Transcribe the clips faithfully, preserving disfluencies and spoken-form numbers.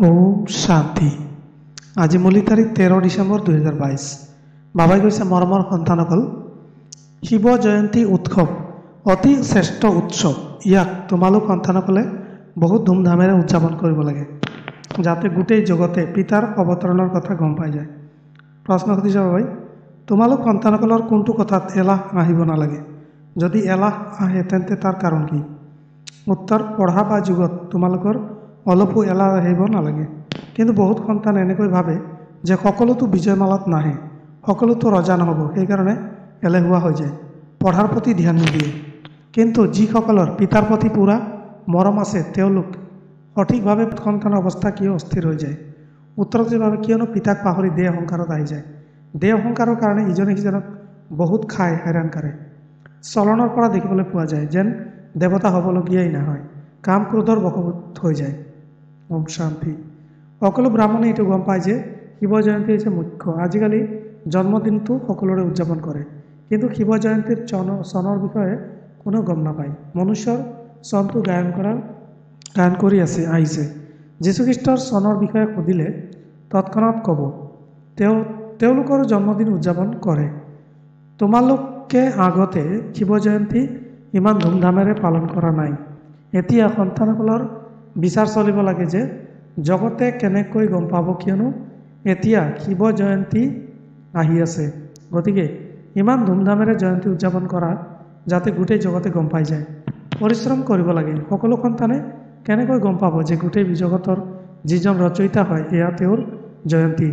ओम शांति। आज मूली तारीख तेरह डिसेम्बर दुई हजार বাইশ। बाबाई कैसे मरमर सन्तानकल शिव जयंती उत्सव अति श्रेष्ठ उत्सव। इक तुम्हालोक सन्तानकले बहुत धूमधामेरे उद्यापन करिब लागे जाते गोटे जगते पितार अवतरणर कथा गम पाई जाए। प्रश्न सुधिছে बाबाई तुम्हालोक सन्तानकलर कोनटो कथात एलाह आहिब नालागे, जदि एलाह आहे तेन्ते तार कारण कि? उत्तर पढ़ा बा जुगत तुम्हालोकर अलपो एलाह आहिब नालागे, किन्तु बहुत सन्तान एनेকৈ भावे जे सकलोतो विजयमालात नाहे, सकलोतो रजा নহব, সেইকাৰণে एलेहुआ हो जाए, पढ़ार प्रति ध्यान निदिए। किन्तु जिসকলৰ पितार प्रति पूरा मरम आछे तेओलोक सठिकभावे सन्तान अवस्था किय अस्थिर हो जाए। उत्तरते भावे कियनो पिताक पाहरी देह अहंकारत आहि जाए। देह अहंकाৰৰ কাৰণে इजने सिजनक बहुत खाय हैरान करे। चलনৰ পৰা দেখিবলৈ পোৱা যায় যেন देवता হবলগীয়াই নহয়, काम क्रोधर बशवर्ती हो जाए। ओम शांति। सकलो ब्राह्मणे ये गम पाए जे शिव जयंती है मुख्य। आजिकाली जन्मदिन तो सकलोरे उद्यापन करे, किन्तु शिव जयंतीर चन सनर विषये कोनो गम नापाय। मनुष्यर सनटो गायन करार गायन करि आछे आइছে। যীশুখ্ৰীষ্টৰ सनर विषये सुधिले तत्क्षणात कब तेओलोकर जन्मदिन उद्यापन करे। तुम्हालोके आगते शिव जयंती इमान धूमधामेरे पालन करा नाई। एतिया सन्तानकলৰ विचार चलिब लागे जे जगते केनेকৈ गम पाब, कियनो एतिया शिव जयंती आहि आछे। गतिके इमान धूमधामेरे जयंती उद्यापन करा जाते गोटे जगते गम पाई जाए। परिश्रम करिब लागे। सकलो सन्ताने केनेকৈ गम पाब जे गोटे जगतर जिजन रचयिता हय एया तेओर जयंती,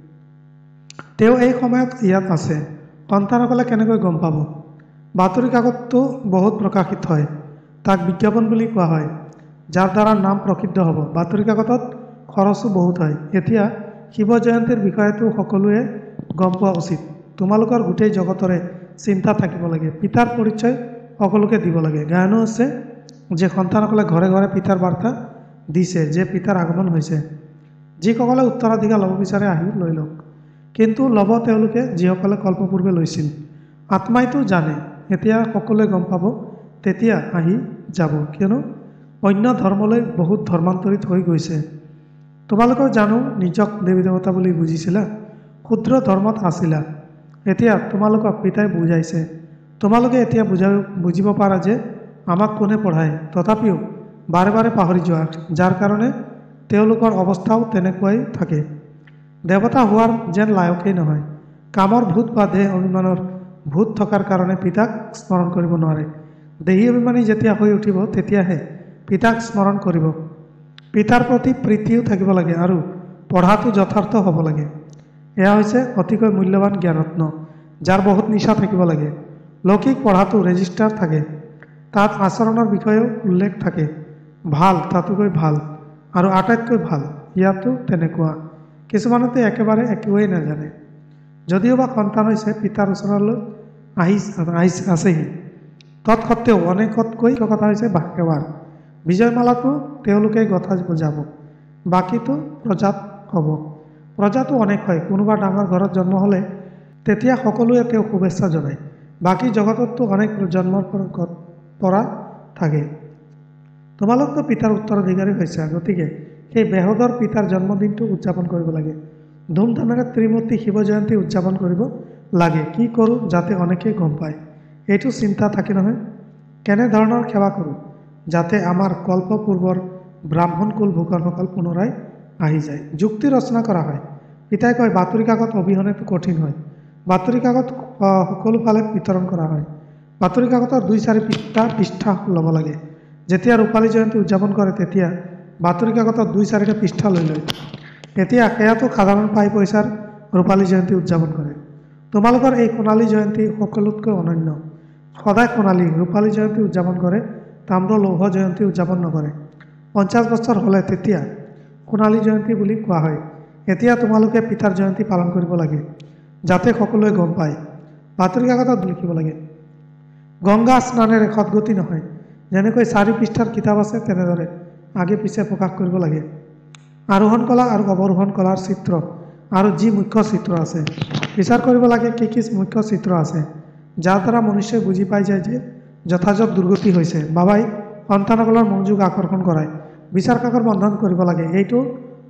तेओ এই সময়ত ইয়াত আছে। सन्तानकले केनेকৈ गम पाब? बातरी काकततो बहुत प्रकाशित হয়, ताक विज्ञापन বুলি কোৱা হয়, जार द्वारा नाम प्रसिद्ध हब। बातरी काकतत खरचो बहुत है। एतिया शिव जयंतीर विषयतो सकलोए गम पा उचित। तुम्हालोकर गोटे जगतरे चिंता थाकिब लागे। पितार परिचय सकलोके दिब लागे। गायनो आछे जे सन्तानकले घरे घरे पितार बार्ता दिছে जे पितार आगमन होइছে। जिসকলে उत्तराधिकार लব বিচাৰে আহি লৈ লওক, কিন্তু লব তেওঁলোকে যিসকলে কল্পপূৰ্বে লৈছিল। आत्माইতো জানে। এতিয়া সকলোৱে গম পাব, তেতিয়া আহি যাব, কিয়নো अन्य धर्मলৈ बहुत धर्मान्तरित हो गई। तुम्हालोके जानो निजक देवी देवता बुली बुझिছিলা, क्षुद्र धर्मत आছিলা। एतिया तुम्हालोকক पिताई बुझाइছে। तुम्हालोके एतिया बुझा बुझिब पारा जे आमाक कोने पढ़ाय, तथापिও बारे बारे पाहरि जोৱা, जार कारणे तेओलोকৰ अवस्थाओ तेनेकुৱাই থাকে। देवता होवार जेन लायकेই নহয়। कामर भूत बा देह अभिमानर भूत थकार कारणे पिताक स्मरण करिब নোৱাৰে। देही अभिमानी जेतिया হৈ उठिब तेतियाहे पिताक स्मरण करिब। पितार प्रति प्रीतिও থাকিব লাগে আৰু पढ़ातो यथार्थ हब লাগে। एया হৈছে অতিকৈ মূল্যवान ज्ञानरत्न, जार बहुत निशा থাকিব লাগে। लौकिक पढ़ातो रेजिस्टार থাকে, तात आचৰণৰ বিষয়েও उल्लेख থাকে। ভাল तातोকৈ ভাল আৰু আটাইতকৈ ভাল ইয়াতো তেনেকুৱা। কিছুমানেতো একেবাৰে একোৱেই নাজানে, যদিওবা সন্তান হৈছে পিতাৰ ওচৰলৈ আহি আছেহি, তৎসত্ত্বেও অনেকতকৈ কথা হৈছে ভাগ্যৱান। विजयमालाको तेओलोके गथा बुझाब, बाकीतो प्रजात हब। प्रजातो अनेक है। कोनोबा डांगर घरत जन्म हले तेतिया सकलोए तेओ शुभेच्छा जनाय। बाकी जगततो अनेक जन्मर परा थाके। तुम्हालोकतो पितार उत्तराधिकारी হৈছে, गतिके সেই बेहदर पितार जन्मदिनটো उद्यापन करिब लागे। धूमधामेरे त्रिमूर्ति शिव जयंती उद्यापन करिब लागे। कि करूँ जाते अनेके गम पाय, এইটো चिंता थाके নহয়। केने धৰণৰ सेवा करूँ जाते आमार कल्पपूर्वर ब्राह्मणकुल भूकर्मकाल पुनराय आहि जाए। जुक्ति रचना करा है। पिताय कय बातरी काकत अबिहने तो कठिन है। बातरी काकत सकलो फाले वितरण करा है। बातरी काकतर दुई चारि पृष्ठा पृष्ठा लब लागे। जेतिया रूपाली जयंती उद्यापन करे तेतिया बातरी काकतर दुई चारिटा पृष्ठा লৈ লয়। এতিয়া সেয়াতো সাধাৰণ পাই পইচাৰ रूपाली जयंती उद्यापन करे। তোমালোকৰ এই সোণালী জয়ন্তী সকলোতকৈ অনন্য। সদায় সোণালী रूपाली जयंती उद्यापन करे, ताम्र लौह जयंती उद्यापन नकरे। पचास बछर हले तेतिया सोणाली जयंती बुली कोৱা হয়। एतिया तुम्हालोके पितार जयंती पालन करिब लागे, जाते सकलोए गम पाय। बातरी काकतत लिखिब लागे। गंगा स्नानेरे सद्गति নহয়। जेनेকৈ चारि पृष्ठार किताब আছে तेनेदरे आगे पिछे प्रकाश करिब लागे। आरोहण कला और अवरोहण कलार चित्र और जी मुख्य चित्र আছে विचार करिब लागे कि कि मुख्य चित्र আছে, जार द्वारा मनुष्य बुझी पाई जाए जे যথাযথ दुर्गति হৈছে। बाबाई सन्तानकলৰ মনোযোগ আকৰ্ষণ कराय। বিচাৰ কাকৰ বন্ধন কৰিব লাগে। এইটো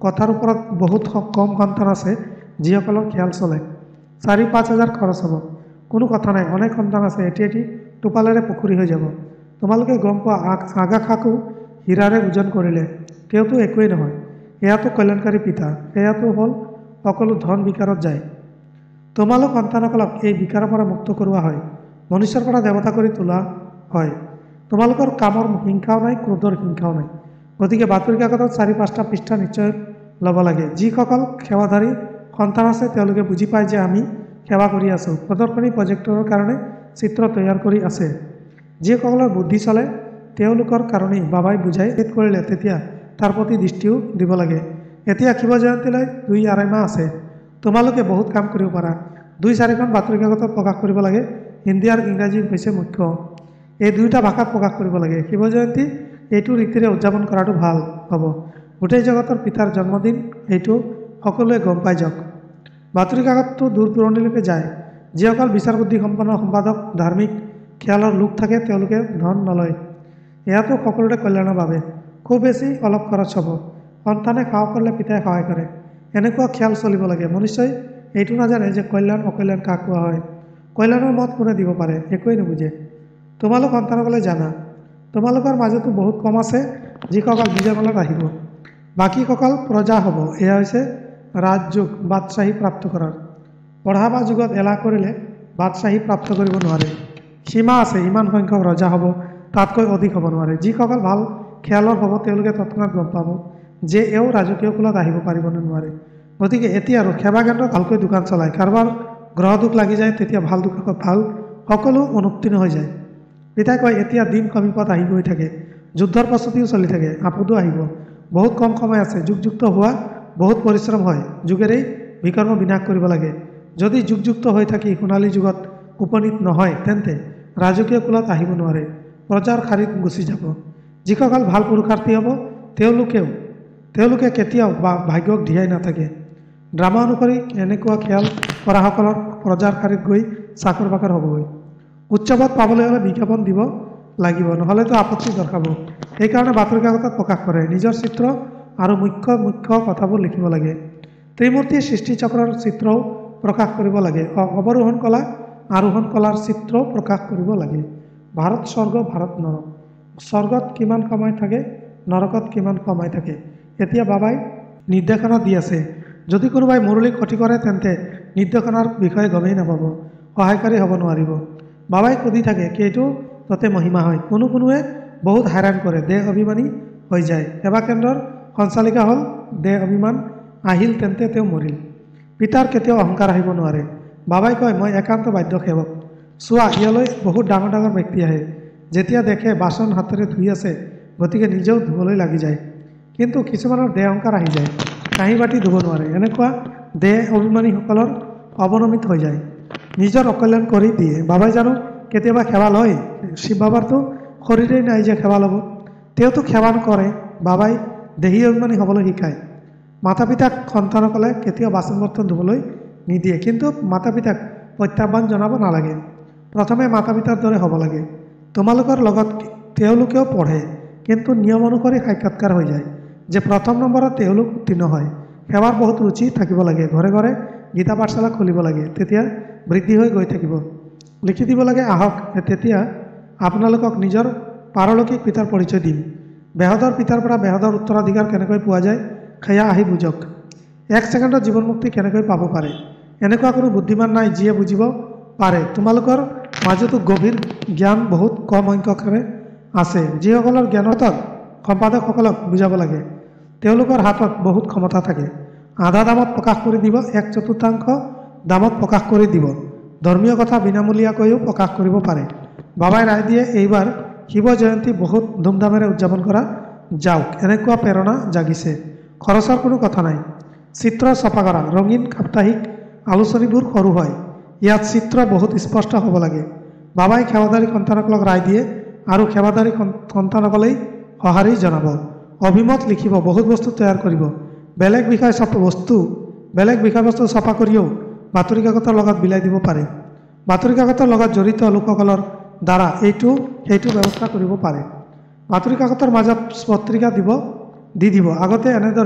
কথাৰ ওপৰত বহুত কম সন্তান আছে যিসকলৰ খেয়াল চলে। চাৰি পাঁচ হাজাৰ খৰচ হ'ব, কোনো কথা নাই, অনেক সন্তান আছে, এটি এটি টোপালেৰে পুখুৰী হৈ যাব। তোমালোকে গম পোৱা আগাখাকো হীৰাৰে ওজন কৰিলে তেওঁতো একোৱেই নহয়। এয়াতো কল্যাণকাৰী পিতা, সেয়াতো হ'ল সকলো ধন বিকাৰত যায়। তোমালোক সন্তানসকলক এই বিকাৰৰ পৰা মুক্ত কৰোৱা হয়, মনুষ্যৰ পৰা দেৱতা কৰি তোলা হয়। তোমালোকৰ কামৰ হিংসাও নাই, ক্ৰোধৰ হিংসাও নাই। গতিকে বাতৰি কাকতত চাৰি পাঁচটা পৃষ্ঠা নিশ্চয় ল'ব লাগে। যিসকল সেৱাধাৰী সন্তান আছে তেওঁলোকে বুজি পায় যে আমি সেৱা কৰি আছোঁ। প্ৰদৰ্শনী প্ৰজেক্টৰৰ কাৰণে চিত্ৰ তৈয়াৰ কৰি আছে। যিসকলৰ বুদ্ধি চলে তেওঁলোকৰ কাৰণেই বাবাই বুজাই শেষ কৰিলে তেতিয়া তাৰ প্ৰতি দৃষ্টিও দিব লাগে। এতিয়া শিৱ জয়ন্তীলৈ দুই আঢ়ৈ মাহ আছে, তোমালোকে বহুত কাম কৰিব পাৰা। দুই চাৰিখন বাতৰি কাকতত প্ৰকাশ কৰিব লাগে। হিন্দী আৰু ইংৰাজী হৈছে মুখ্য, এই দুয়োটা ভাষাত প্ৰকাশ কৰিব লাগে। শিৱ জয়ন্তী এইটো ৰীতিৰে উদযাপন কৰাটো ভাল হ'ব। গোটেই জগতৰ পিতাৰ জন্মদিন এইটো সকলোৱে গম পাই যাওক। বাতৰি কাকতটো দূৰ দূৰণিলৈকে যায়। যিসকল বিচাৰ বুদ্ধি সম্পন্ন সম্পাদক ধাৰ্মিক খেয়ালৰ লোক থাকে তেওঁলোকে ধন নলয়। এয়াতো সকলোৰে কল্যাণৰ বাবে, খুব বেছি অলপ খৰচ হ'ব। সন্তানে সাহস কৰিলে পিতাই সহায় কৰে, এনেকুৱা খেয়াল চলিব লাগে। মনুষ্যই এইটো নাজানে যে কল্যাণ অকল্যাণ কাক কোৱা হয়। কল্যাণৰ মত কোনে দিব পাৰে, একোৱেই নুবুজে। তোমালোক সন্তানসকলে জানা, তোমালোকৰ মাজতো বহুত কম আছে যিসকল বিজয়মালত আহিব, বাকীসকল প্ৰজা হ'ব। এয়া হৈছে ৰাজযোগ, বাদশ্বাহী প্ৰাপ্ত কৰাৰ। পঢ়া বা যুগত এলাহ কৰিলে বাদশ্বাহী প্ৰাপ্ত কৰিব নোৱাৰে। সীমা আছে, ইমান সংখ্যক ৰজা হ'ব, তাতকৈ অধিক হ'ব নোৱাৰে। যিসকল ভাল খেয়ালৰ হ'ব তেওঁলোকে তৎক্ষণাত গম পাব যে এওঁ ৰাজকীয় কুলত আহিব পাৰিব নে নোৱাৰে। গতিকে এতিয়া আৰু সেৱা কেন্দ্ৰত ভালকৈ দোকান চলায়। কাৰোবাৰ গ্ৰহ দুখ লাগি যায় তেতিয়া ভাল দুখ ভাল সকলো অনুত্তীৰ্ণ হৈ যায়। পিতাই কয় এতিয়া দিন সমীপত আহি গৈ থাকে, যুদ্ধৰ প্ৰস্তুতিও চলি থাকে, আপদো আহিব, বহুত কম সময় আছে। যুগযুক্ত হোৱা বহুত পৰিশ্ৰম হয়, যুগেৰেই বিকৰ্ম বিনাশ কৰিব লাগে। যদি যুগযুক্ত হৈ থাকি সোণালী যুগত উপনীত নহয় তেন্তে ৰাজকীয় কুলত আহিব নোৱাৰে, প্ৰজাৰ শাৰীত গুচি যাব। যিসকল ভাল পুৰুষাৰ্থী হ'ব তেওঁলোকেও তেওঁলোকে কেতিয়াও ভাগ্যক ধিয়াই নাথাকে। ড্ৰামা অনুসৰি এনেকুৱা খেয়াল কৰাসকলৰ প্ৰজাৰ শাৰীত গৈ চাকৰ বাকৰ হ'বগৈ। উৎসৱত পাবলৈ হ'লে বিজ্ঞাপন দিব লাগিব, নহ'লেতো আপত্তি দৰ্শাব। সেইকাৰণে বাতৰি কাকতত প্ৰকাশ কৰে। নিজৰ চিত্ৰ আৰু মুখ্য মুখ্য কথাবোৰ লিখিব লাগে। ত্ৰিমূৰ্তি সৃষ্টিচক্ৰৰ চিত্ৰও প্ৰকাশ কৰিব লাগে। অৱৰোহণ কলা আৰোহণ কলাৰ চিত্ৰও প্ৰকাশ কৰিব লাগে। ভাৰত স্বৰ্গ, ভাৰত নৰক, স্বৰ্গত কিমান সময় থাকে, নৰকত কিমান সময় থাকে, এতিয়া বাবাই নিৰ্দেশনা দি আছে। যদি কোনোবাই মুৰলী ক্ষতি কৰে তেন্তে নিৰ্দেশনাৰ বিষয়ে গমেই নাপাব, সহায়কাৰী হ'ব নোৱাৰিব। বাবাই সুধি থাকে সেইটো তাতে মহিমা হয়। কোনো কোনোৱে বহুত হাইৰাণ কৰে, দেহ অভিমানী হৈ যায়। সেৱা কেন্দ্ৰৰ সঞ্চালিকা হ'ল দেহ অভিমান আহিল তেন্তে তেওঁ মৰিল। পিতাৰ কেতিয়াও অহংকাৰ আহিব নোৱাৰে। বাবাই কয় মই একান্ত বাধ্য সেৱক। চোৱা ইয়ালৈ বহুত ডাঙৰ ডাঙৰ ব্যক্তি আহে, যেতিয়া দেখে বাচন হাতেৰে ধুই আছে গতিকে নিজেও ধুবলৈ লাগি যায়। কিন্তু কিছুমানৰ দেহ অহংকাৰ আহি যায়, কাঁহী বাতি ধুব নোৱাৰে। এনেকুৱা দেহ অভিমানীসকলৰ অৱনমিত হৈ যায়, নিজৰ অকল্যাণ কৰি দিয়ে। বাবাই জানো কেতিয়াবা সেৱা লয়? শিৱ বাবাৰতো শৰীৰেই নাই যে সেৱা ল'ব। তেওঁতো সেৱা নকৰে। বাবাই দেহী অভিমানী হ'বলৈ শিকায়। মাতা পিতাক সন্তানসকলে কেতিয়াও বাচন বৰ্তন ধুবলৈ নিদিয়ে, কিন্তু মাতা পিতাক প্ৰত্যাহ্বান জনাব নালাগে। প্ৰথমে মাতা পিতাৰ দৰে হ'ব লাগে। তোমালোকৰ লগত তেওঁলোকেও পঢ়ে, কিন্তু নিয়ম অনুসৰি সাক্ষাৎকাৰ হৈ যায় যে প্ৰথম নম্বৰত তেওঁলোক উত্তীৰ্ণ হয়। সেৱাৰ বহুত ৰুচি থাকিব লাগে। ঘৰে ঘৰে গীতা পাঠশালা খুলিব লাগে, তেতিয়া বৃদ্ধি হৈ গৈ থাকিব। লিখি দিব লাগে আহক, তেতিয়া আপোনালোকক নিজৰ পাৰলৌকিক পিতাৰ পৰিচয় দিম। বেহদৰ পিতাৰ পৰা বেহদৰ উত্তৰাধিকাৰ কেনেকৈ পোৱা যায় সেয়া আহি বুজক। এক ছেকেণ্ডত জীৱন মুক্তি কেনেকৈ পাব পাৰে, এনেকুৱা কোনো বুদ্ধিমান নাই যিয়ে বুজিব পাৰে। তোমালোকৰ মাজতো গভীৰ জ্ঞান বহুত কম সংখ্যকৰে আছে। যিসকলৰ জ্ঞানত সম্পাদকসকলক বুজাব লাগে, তেওঁলোকৰ হাতত বহুত ক্ষমতা থাকে। আধা দামত প্ৰকাশ কৰি দিব, এক চতুৰ্থাংশ দামত প্ৰকাশ কৰি দিব। ধৰ্মীয় কথা বিনামূলীয়াকৈও প্ৰকাশ কৰিব পাৰে। বাবাই ৰায় দিয়ে এইবাৰ শিৱ জয়ন্তী বহুত ধুমধামেৰে উদযাপন কৰা যাওক, এনেকুৱা প্ৰেৰণা জাগিছে। খৰচৰ কোনো কথা নাই। চিত্ৰ ছপা কৰা, ৰঙীন সাপ্তাহিক আলোচনীবোৰ সৰু হয়, ইয়াত চিত্ৰ বহুত স্পষ্ট হ'ব লাগে। বাবাই সেৱাদাৰী সন্তানসকলক ৰায় দিয়ে আৰু সেৱাদাৰী সন্তানসকলেই সঁহাৰি জনাব। অভিমত লিখিব, বহুত বস্তু তৈয়াৰ কৰিব। বেলেগ বিষয় ছপা বস্তু বেলেগ বিষয়বস্তু ছপা কৰিও বাতৰি কাকতৰ লগত বিলাই দিব পাৰে। বাতৰি কাকতৰ লগত জড়িত লোকসকলৰ দ্বাৰা এইটো সেইটো ব্যৱস্থা কৰিব পাৰে। বাতৰি কাকতৰ মাজত পত্ৰিকা দিব দি দিব। আগতে এনেদৰে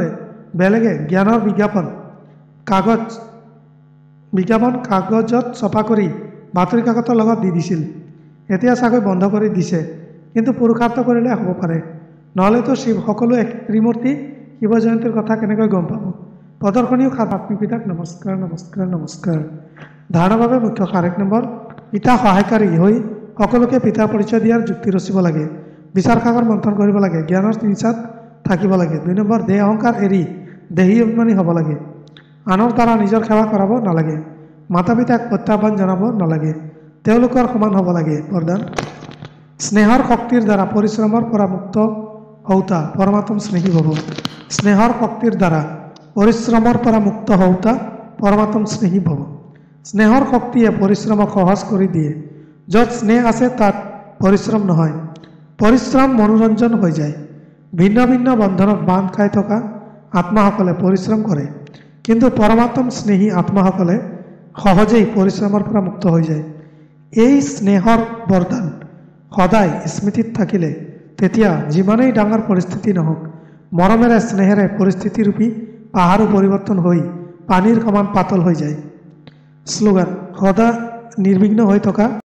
বেলেগে জ্ঞানৰ বিজ্ঞাপন কাগজ বিজ্ঞাপন কাগজত ছপা কৰি বাতৰি কাকতৰ লগত দি দিছিল। এতিয়া চাগৈ বন্ধ কৰি দিছে, কিন্তু পুৰুষাৰ্থ কৰিলে হ'ব পাৰে। নহ'লেতো শিৱ সকলোৱে ত্ৰিমূৰ্তি শিৱ জয়ন্তীৰ কথা কেনেকৈ গম পাব। প্ৰদৰ্শনীও সাত পিতাক নমস্কাৰ নমস্কাৰ নমস্কাৰ। ধাৰণাৰ বাবে মুখ্য সাৰ এক নম্বৰ পিতা সহায়কাৰী হৈ সকলোকে পিতাৰ পৰিচয় দিয়াৰ যুক্তি ৰচিব লাগে। বিচাৰ সাগৰ মন্থন কৰিব লাগে। জ্ঞানৰ নিচাত থাকিব লাগে। দুই নম্বৰ দেহ অহংকাৰ এৰি দেহী অভিমানী হ'ব লাগে। আনৰ দ্বাৰা নিজৰ সেৱা কৰাব নালাগে। মাতা পিতাক প্ৰত্যাহ্বান জনাব নালাগে। তেওঁলোকৰ সমান হ'ব লাগে। বৰদান স্নেহৰ শক্তিৰ দ্বাৰা পৰিশ্ৰমৰ পৰা মুক্ত হওঁতা পৰমাত্ম স্নেহী হ'ব। স্নেহৰ শক্তিৰ দ্বাৰা পৰিশ্ৰমৰ পৰা মুক্ত হওঁতা পৰমাত্ম স্নেহী হ'ব। স্নেহৰ শক্তিয়ে পৰিশ্ৰমক সহজ কৰি দিয়ে। য'ত স্নেহ আছে তাত পৰিশ্ৰম নহয়, পৰিশ্ৰম মনোৰঞ্জন হৈ যায়। ভিন্ন ভিন্ন বন্ধনত বান্ধ খাই থকা আত্মাসকলে পৰিশ্ৰম কৰে, কিন্তু পৰমাত্ম স্নেহী আত্মাসকলে সহজেই পৰিশ্ৰমৰ পৰা মুক্ত হৈ যায়। এই স্নেহৰ বৰদান সদায় স্মৃতিত থাকিলে তেতিয়া যিমানেই ডাঙৰ পৰিস্থিতি নহওক মৰমেৰে স্নেহেৰে পৰিস্থিতিৰূপী পাহাৰো পৰিৱৰ্তন হৈ পানীৰ সমান পাতল হৈ যায়। শ্লোগান সদা নিৰ্বিঘ্ন হৈ থকা